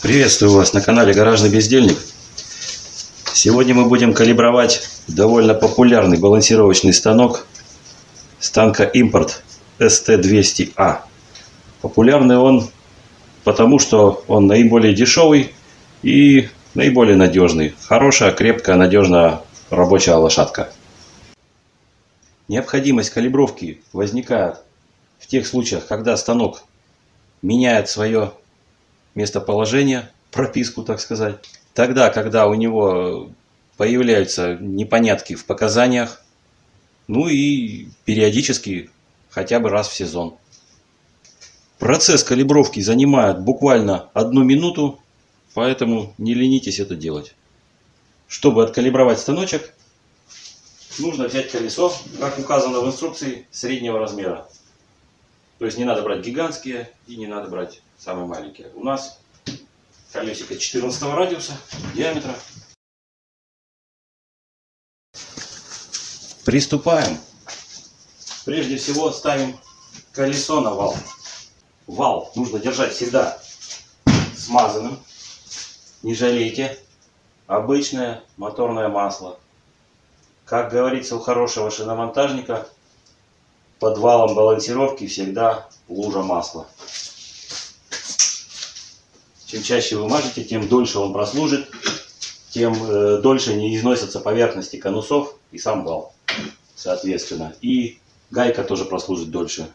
Приветствую вас на канале Гаражный Бездельник. Сегодня мы будем калибровать довольно популярный балансировочный станок станка Import ST200A. Популярный он потому, что он наиболее дешевый и наиболее надежный. Хорошая, крепкая, надежная рабочая лошадка. Необходимость калибровки возникает в тех случаях, когда станок меняет свое местоположение, прописку, так сказать. Тогда, когда у него появляются непонятки в показаниях, ну и периодически, хотя бы раз в сезон. Процесс калибровки занимает буквально 1 минуту, поэтому не ленитесь это делать. Чтобы откалибровать станочек, нужно взять колесо, как указано в инструкции, среднего размера. То есть не надо брать гигантские и не надо брать самые маленькие. У нас колесико 14 радиуса диаметра. Приступаем. Прежде всего ставим колесо на вал. Вал нужно держать всегда смазанным. Не жалейте. Обычное моторное масло. Как говорится у хорошего шиномонтажника, под валом балансировки всегда лужа масла. Чем чаще вы мажете, тем дольше он прослужит, тем дольше не износятся поверхности конусов и сам вал, соответственно. И гайка тоже прослужит дольше.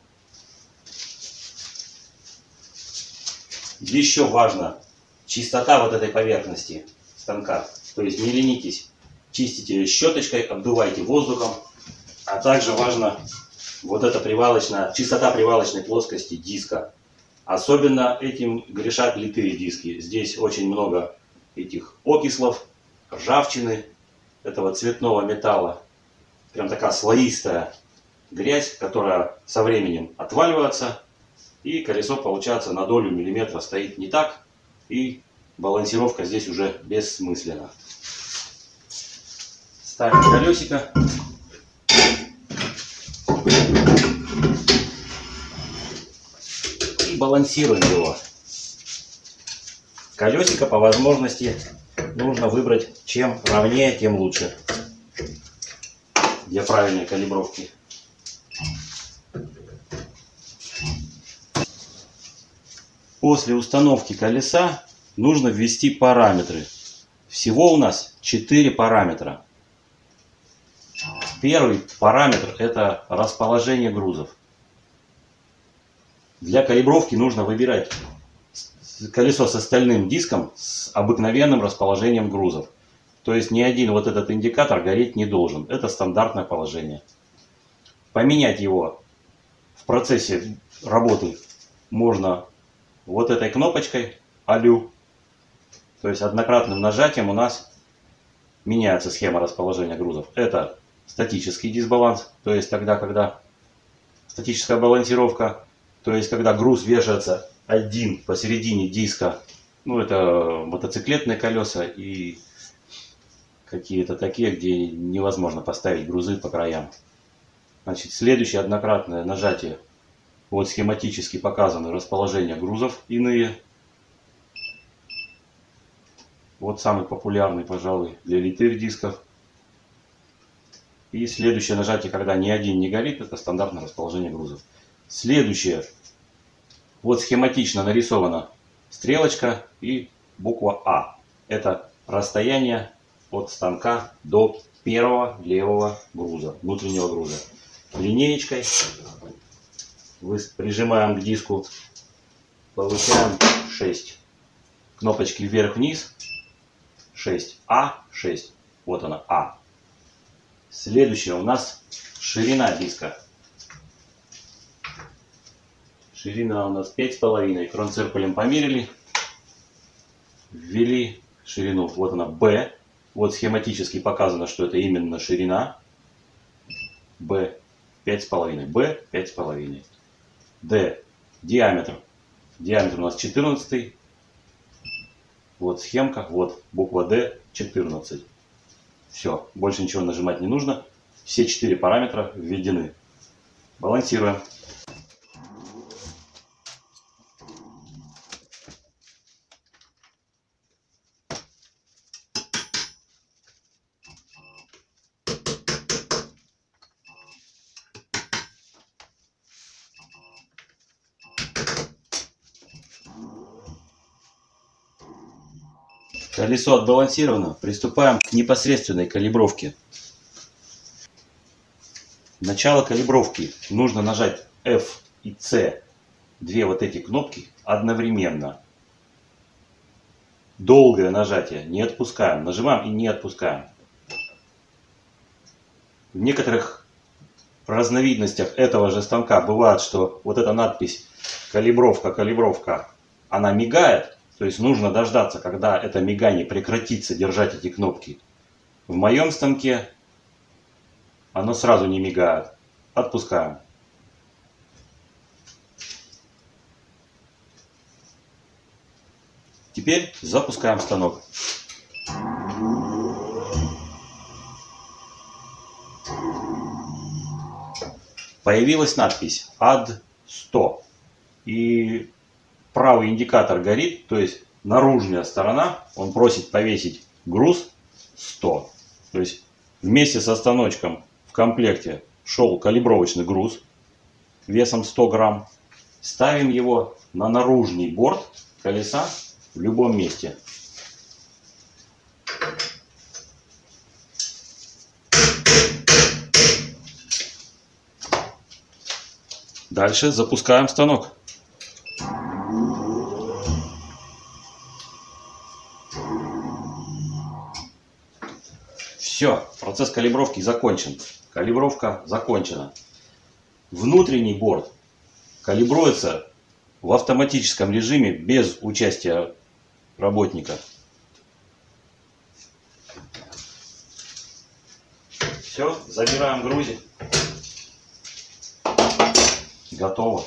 Еще важно чистота вот этой поверхности станка. То есть не ленитесь, чистите ее щеточкой, обдувайте воздухом. А также важно вот эта чистота привалочной плоскости диска. Особенно этим грешат литые диски. Здесь очень много этих окислов, ржавчины, этого цветного металла. Прям такая слоистая грязь, которая со временем отваливается. И колесо, получается, на долю миллиметра стоит не так. И балансировка здесь уже бессмысленна. Ставим колесико. Балансируем его. Колесико по возможности нужно выбрать чем ровнее, тем лучше для правильной калибровки. После установки колеса нужно ввести параметры. Всего у нас 4 параметра. Первый параметр — это расположение грузов. Для калибровки нужно выбирать колесо с стальным диском с обыкновенным расположением грузов. То есть ни один вот этот индикатор гореть не должен. Это стандартное положение. Поменять его в процессе работы можно вот этой кнопочкой «Алю». То есть однократным нажатием у нас меняется схема расположения грузов. Это статический дисбаланс. То есть тогда, когда статическая балансировка. То есть, когда груз вешается один посередине диска, ну, это мотоциклетные колеса и какие-то такие, где невозможно поставить грузы по краям. Значит, следующее однократное нажатие. Вот схематически показано расположение грузов иные. Вот самый популярный, пожалуй, для литых дисков. И следующее нажатие, когда ни один не горит, это стандартное расположение грузов. Следующее. Вот схематично нарисована стрелочка и буква А. Это расстояние от станка до первого левого груза, внутреннего груза. Линеечкой прижимаем к диску, получаем 6. Кнопочки вверх-вниз 6. А6. Вот она, А. Следующее у нас ширина диска. Ширина у нас 5,5. Кронциркулем померили. Ввели ширину. Вот она, B. Вот схематически показано, что это именно ширина. B 5,5. B 5,5. D. Диаметр. Диаметр у нас 14. Вот схемка. Вот буква D 14. Все. Больше ничего нажимать не нужно. Все 4 параметра введены. Балансируем. Колесо отбалансировано. Приступаем к непосредственной калибровке. Начало калибровки. Нужно нажать F и C. Две вот эти кнопки одновременно. Долгое нажатие. Не отпускаем. Нажимаем и не отпускаем. В некоторых разновидностях этого же станка бывает, что вот эта надпись калибровка, она мигает. То есть нужно дождаться, когда это мигание прекратится, держать эти кнопки. В моем станке оно сразу не мигает. Отпускаем. Теперь запускаем станок. Появилась надпись AD 100. И правый индикатор горит, то есть наружная сторона, он просит повесить груз 100. То есть вместе со станочком в комплекте шел калибровочный груз весом 100 грамм. Ставим его на наружный борт колеса в любом месте. Дальше запускаем станок. Все, процесс калибровки закончен. Калибровка закончена. Внутренний борт калибруется в автоматическом режиме без участия работника. Все, забираем грузик. Готово.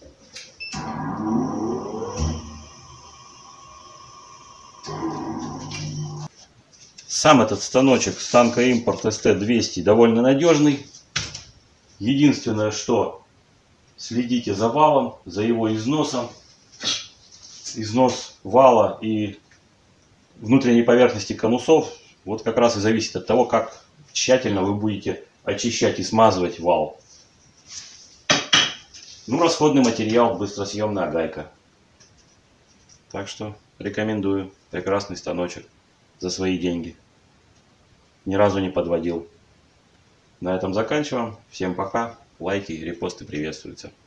Сам этот станочек станка Import ST200 довольно надежный. Единственное, что следите за валом, за его износом. Износ вала и внутренней поверхности конусов вот как раз и зависит от того, как тщательно вы будете очищать и смазывать вал. Ну, расходный материал, быстросъемная гайка. Так что рекомендую. Прекрасный станочек за свои деньги. Ни разу не подводил. На этом заканчиваем. Всем пока. Лайки и репосты приветствуются.